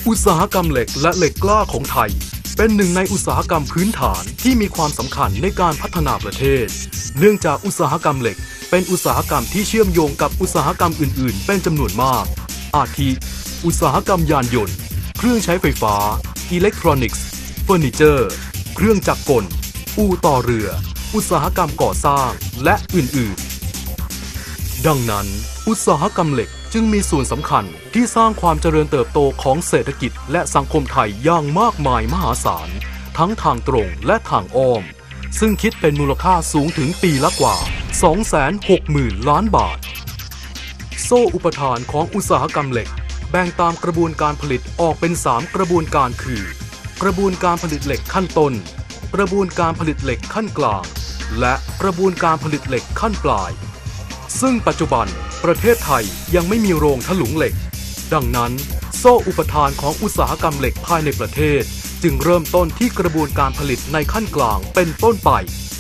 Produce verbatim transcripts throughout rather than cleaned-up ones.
อุตสาหกรรมเหล็กและเหล็กกล้าของไทยเป็นหนึ่งในอุตสาหกรรมพื้นฐานที่มีความสำคัญในการพัฒนาประเทศเนื่องจากอุตสาหกรรมเหล็กเป็นอุตสาหกรรมที่เชื่อมโยงกับอุตสาหกรรมอื่นๆเป็นจำนวนมากอาทิอุตสาหกรรมยานยนต์เครื่องใช้ไฟฟ้าอิเล็กทรอนิกส์เฟอร์นิเจอร์เครื่องจักรกลอู่ต่อเรืออุตสาหกรรมก่อสร้างและอื่นๆดังนั้นอุตสาหกรรมเหล็กจึงมีส่วนสำคัญที่สร้างความเจริญเติบโตของเศรษฐกิจและสังคมไทยอย่างมากมายมหาศาลทั้งทางตรงและทางอ้อมซึ่งคิดเป็นมูลค่าสูงถึงปีละกว่า สองแสนหกหมื่น ล้านบาทโซ่อุปทานของอุตสาหกรรมเหล็กแบ่งตามกระบวนการผลิตออกเป็นสามกระบวนการคือกระบวนการผลิตเหล็กขั้นต้นกระบวนการผลิตเหล็กขั้นกลางและกระบวนการผลิตเหล็กขั้นปลายซึ่งปัจจุบันประเทศไทยยังไม่มีโรงถลุงเหล็กดังนั้นโซ่อุปทานของอุตสาหกรรมเหล็กภายในประเทศจึงเริ่มต้นที่กระบวนการผลิตในขั้นกลางเป็นต้นไป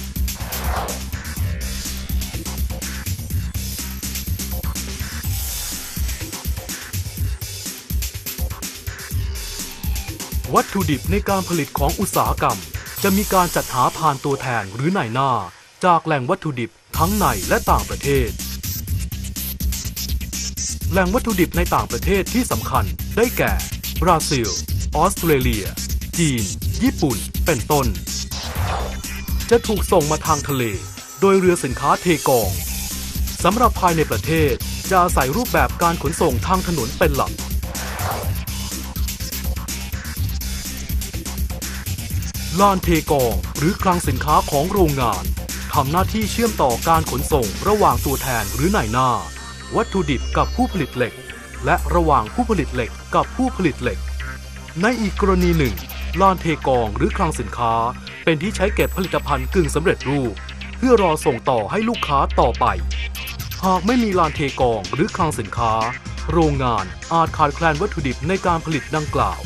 วัตถุดิบในการผลิตของอุตสาหกรรมจะมีการจัดหาผ่านตัวแทนหรือนายหน้าจากแหล่งวัตถุดิบทั้งในและต่างประเทศแหล่งวัตถุดิบในต่างประเทศที่สำคัญได้แก่บราซิลออสเตรเลียจีนญี่ปุ่นเป็นต้นจะถูกส่งมาทางทะเลโดยเรือสินค้าเทกองสำหรับภายในประเทศจะอาศัยรูปแบบการขนส่งทางถนนเป็นหลักลานเทกองหรือคลังสินค้าของโรงงานทำหน้าที่เชื่อมต่อการขนส่งระหว่างตัวแทนหรือนายหน้าวัตถุดิบกับผู้ผลิตเหล็กและระหว่างผู้ผลิตเหล็กกับผู้ผลิตเหล็กในอีกกรณีหนึ่งลานเทกองหรือคลังสินค้าเป็นที่ใช้เก็บผลิตภัณฑ์กึ่งสำเร็จรูปเพื่อรอส่งต่อให้ลูกค้าต่อไปหากไม่มีลานเทกองหรือคลังสินค้าโรงงานอาจขาดแคลนวัตถุดิบในการผลิตดังกล่าว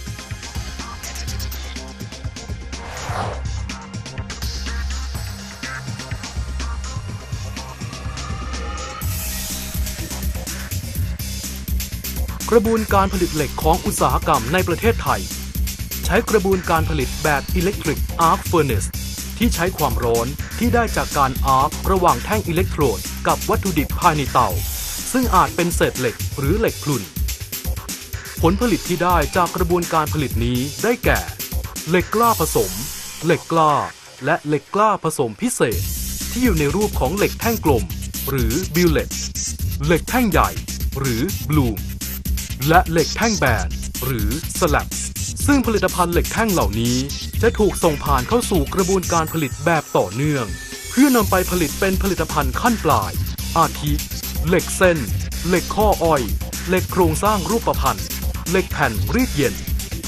กระบวนการผลิตเหล็กของอุตสาหกรรมในประเทศไทยใช้กระบวนการผลิตแบบ Electric Arc Furnace ที่ใช้ความร้อนที่ได้จากการอาร์คระหว่างแท่งอิเล็กโทรดกับวัตถุดิบภายในเตาซึ่งอาจเป็นเศษเหล็กหรือเหล็กพลุนผลผลิตที่ได้จากกระบวนการผลิตนี้ได้แก่เหล็กกล้าผสมเหล็กกล้าและเหล็กกล้าผสมพิเศษที่อยู่ในรูปของเหล็กแท่งกลมหรือบิลเลตเหล็กแท่งใหญ่หรือบลูมและเหล็กแท่งแบนหรือสแลบซึ่งผลิตภัณฑ์เหล็กแท่งเหล่านี้จะถูกส่งผ่านเข้าสู่กระบวนการผลิตแบบต่อเนื่องเพื่อนำไปผลิตเป็นผลิตภัณฑ์ขั้นปลายอาทิเหล็กเส้นเหล็กข้ออ้อยเหล็กโครงสร้างรูปพรรณเหล็กแผ่นรีดเย็น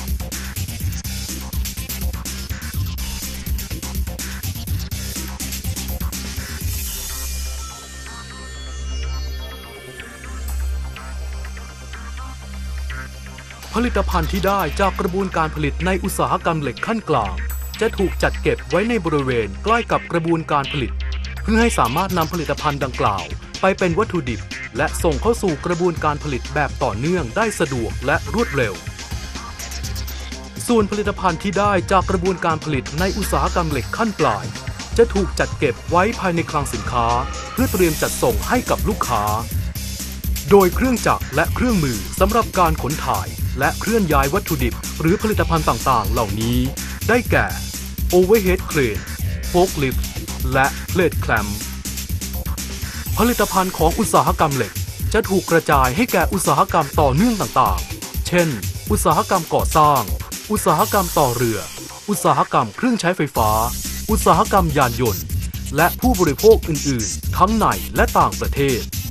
ผลิตภัณฑ์ที่ได้จากกระบวนการผลิตในอุตสาหกรรมเหล็กขั้นกลางจะถูกจัดเก็บไว้ในบริเวณใกล้กับกระบวนการผลิตเพื่อให้สามารถนำผลิตภัณฑ์ดังกล่าวไปเป็นวัตถุดิบและส่งเข้าสู่กระบวนการผลิตแบบต่อเนื่องได้สะดวกและรวดเร็วส่วนผลิตภัณฑ์ที่ได้จากกระบวนการผลิตในอุตสาหกรรมเหล็กขั้นปลายจะถูกจัดเก็บไว้ภายในคลังสินค้าเพื่อเตรียมจัดส่งให้กับลูกค้าโดยเครื่องจักรและเครื่องมือสำหรับการขนถ่ายและเคลื่อนย้ายวัตถุดิบหรือผลิตภัณฑ์ต่างๆเหล่านี้ได้แก่ Overhead Crane Forklift และ Plate Clamp ผลิตภัณฑ์ของอุตสาหกรรมเหล็กจะถูกกระจายให้แก่อุตสาหกรรมต่อเนื่องต่างๆเช่นอุตสาหกรรมก่อสร้างอุตสาหกรรมต่อเรืออุตสาหกรรมเครื่องใช้ไฟฟ้าอุตสาหกรรมยานยนต์และผู้บริโภคอื่นๆทั้งในและต่างประเทศ